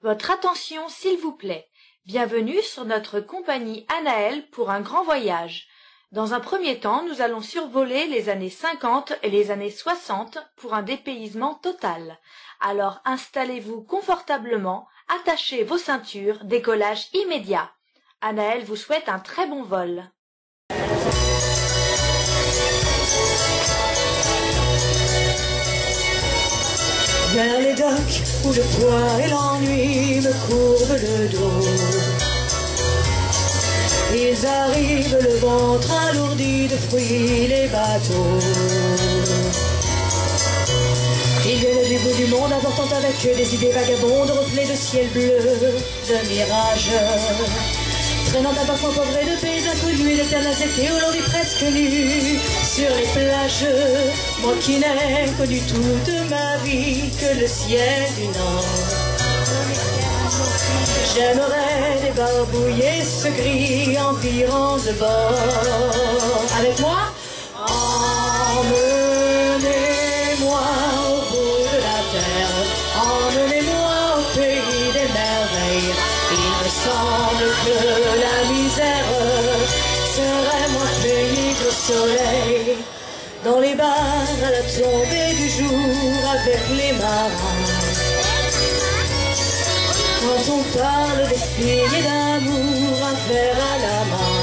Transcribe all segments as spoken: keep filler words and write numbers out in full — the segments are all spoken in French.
Votre attention, s'il vous plaît. Bienvenue sur notre compagnie Anaël pour un grand voyage. Dans un premier temps, nous allons survoler les années cinquante et les années soixante pour un dépaysement total. Alors installez-vous confortablement, attachez vos ceintures, décollage immédiat. Anaël vous souhaite un très bon vol. Vers les docks où le poids et l'ennui me courbent le dos. Ils arrivent le ventre alourdi de fruits, les bateaux. Ils viennent du bout du monde apportant avec eux des idées vagabondes, reflets de ciel bleu, de mirage. Traînant un parfum pauvré de pays inconnus et d'éternels étés aujourd'hui presque nus sur les plages. Moi qui n'ai connu toute ma vie que le ciel du Nord. J'aimerais débarbouiller ce gris environ de bord. Avec moi, emmenez-moi au bout de la terre, emmenez-moi au pays des merveilles. Il me semble que la misère serait moins pénible au soleil. Dans les bars à la tombée du jour avec les marins. Quand on parle des filles et d'amour, un verre à la main.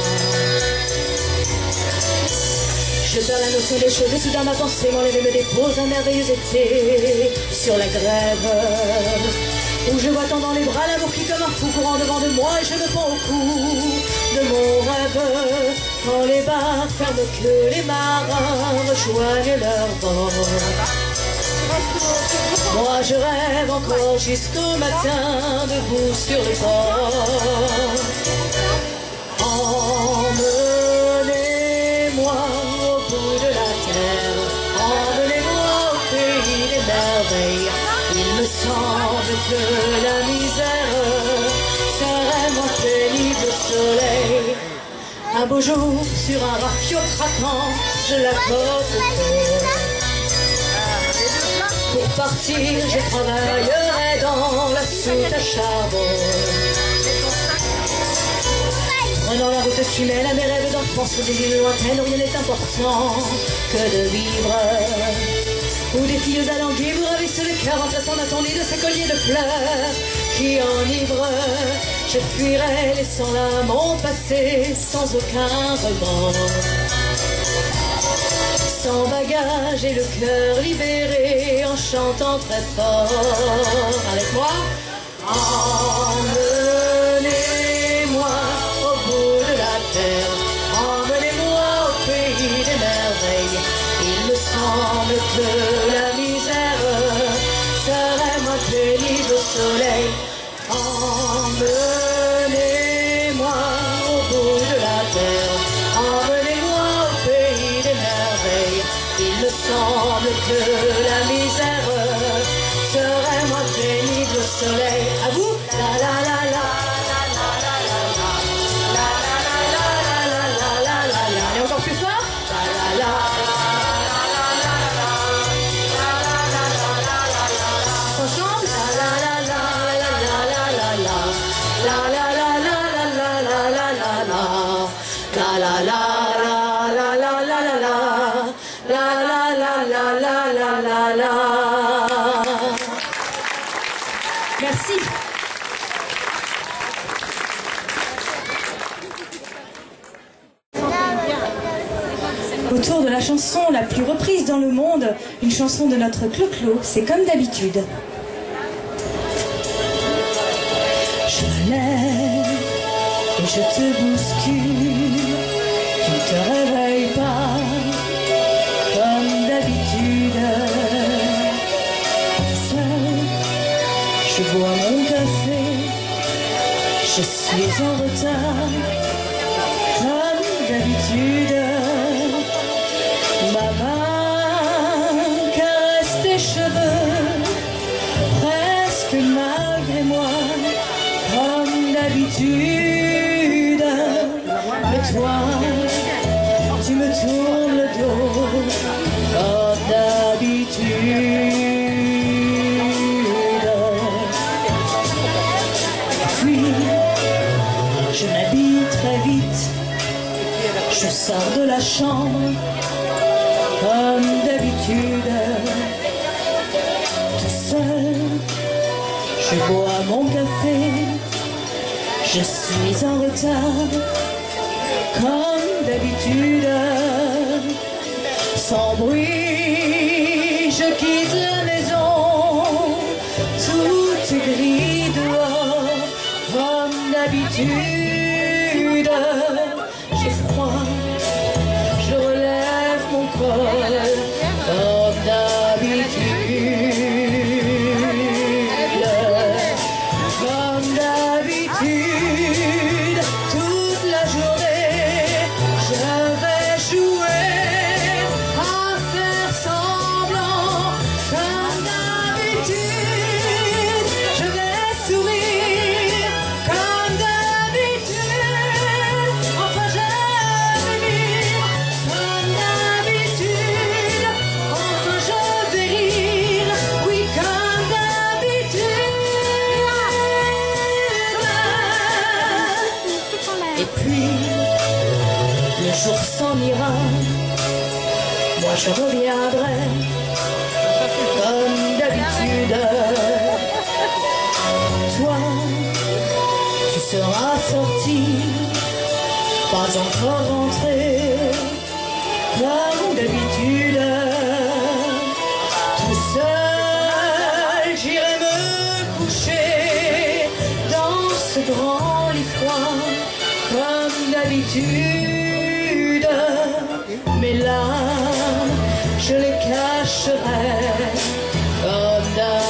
Je perds la notion des choses et soudain ma pensée m'enlève et me dépose un merveilleux été sur la grève. Où je vois tant dans les bras l'amour qui comme un fou courant devant de moi et je me prends au cou de mon rêve. Quand les bars ferment que les marins rejoignent leur bord. Moi je rêve encore jusqu'au matin debout sur les bords. Emmenez-moi au bout de la terre, emmenez-moi au pays des merveilles. Il me semble que la misère serait moins pénible au soleil. Un beau jour, sur un rafio craquant, je la porte au cœur. Pour partir, je travaillerai dans la soute à charbon. Prenant la route qui mène à mes rêves d'enfance sur des îles lointaines où rien n'est important que de vivre. Où des filles alanguies vous ravissent le cœur en traçant d'un ton lit de ces colliers de fleurs qui enivrent. Je fuirai laissant là mon passé sans aucun remords. Sans bagage et le cœur libéré en chantant très fort. Avec moi, emmenez-moi au bout de la terre, emmenez-moi au pays des merveilles. Il me semble que la misère serait moins pénible au soleil. Emmenez-moi au bout de la terre, emmenez-moi au pays des merveilles. Il me semble que la misère serait moins pénible au soleil. À vous, la la la la. Et encore plus fort, la la la. Ensemble, la la la la la la la la la. La la la la la la la la la la. La la la la la la la la la. La la la la la la la la. Merci. Autour de la chanson la plus reprise dans le monde, une chanson de notre Clo-Clo, c'est comme d'habitude. Je me lève et je te bouscule, tu ne te réveilles pas comme d'habitude. Seul, je bois mon café, je suis en retard comme d'habitude. Ma main caresse tes cheveux, presque malgré moi, comme d'habitude. Mais toi, tu me tournes le dos, comme d'habitude. sors de la chambre comme d'habitude, tout seul, je bois mon café, je suis en retard comme d'habitude, sans bruit, je quitte la maison, tout est gris dehors comme d'habitude, j'ai froid, je relève mon col comme d'habitude, comme d'habitude, toute la journée, je vais jouer à faire semblant, comme d'habitude, je vais sourire, comme d'habitude, enfin je vais vivre, comme d'habitude, enfin je vais rire, oui comme d'habitude. Et puis, le jour s'en ira, moi je reviendrai, comme d'habitude. Toi, tu seras sorti, pas encore rentré, comme d'habitude. Tout seul, j'irai me coucher dans ce grand lit froid, comme d'habitude. Mes larmes, je les cacherai, comme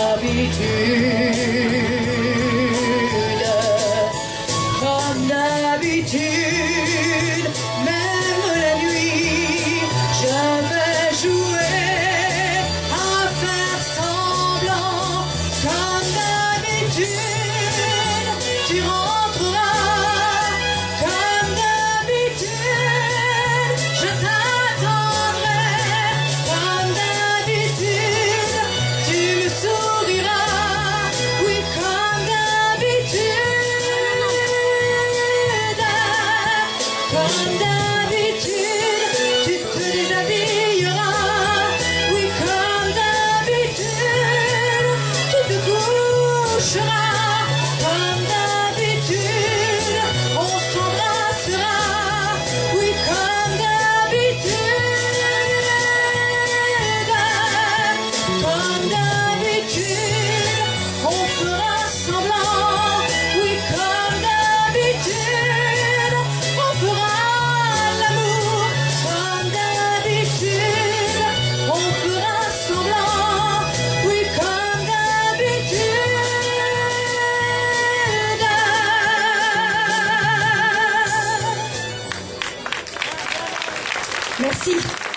d'habitude. Comme d'habitude, même la nuit, je vais jouer à faire semblant, comme d'habitude. Tu rentreras, comme d'habitude, je t'attendrai, comme d'habitude. Tu me souriras, oui, comme d'habitude. Comme d'habitude, tu te déshabilleras, oui, comme d'habitude. Tu te coucheras, comme d'habitude. On s'embrassera, oui, comme d'habitude. Comme d'habitude, on fera semblant, oui, comme d'habitude. On fera l'amour, comme d'habitude. On fera semblant, oui, comme d'habitude. Merci.